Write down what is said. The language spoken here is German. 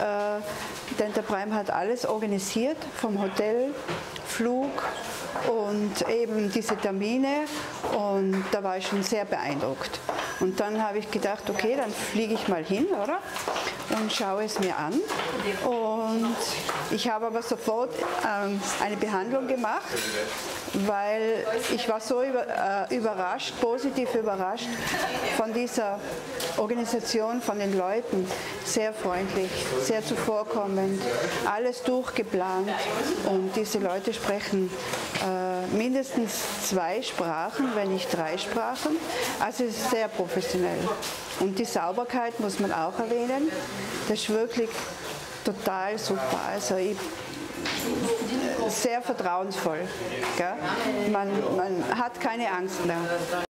denn der Prime hat alles organisiert, vom Hotel, Flug und eben diese Termine, und da war ich schon sehr beeindruckt. Und dann habe ich gedacht, okay, dann fliege ich mal hin, oder? Und schaue es mir an. Und ich habe aber sofort eine Behandlung gemacht, weil ich war so überrascht, positiv überrascht von dieser Organisation, von den Leuten. Sehr freundlich, sehr zuvorkommend, alles durchgeplant, und diese Leute sprechen mindestens 2 Sprachen, wenn nicht 3 Sprachen. Also es ist sehr professionell. Und die Sauberkeit muss man auch erwähnen. Das ist wirklich total super. Also sehr vertrauensvoll. Gell? Man hat keine Angst mehr.